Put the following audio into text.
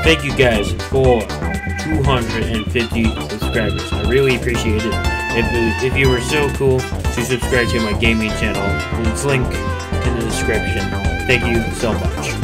thank you guys for 250 subscribers. I really appreciate it. If you were so cool to subscribe to my gaming channel, it's link in the description. Thank you so much.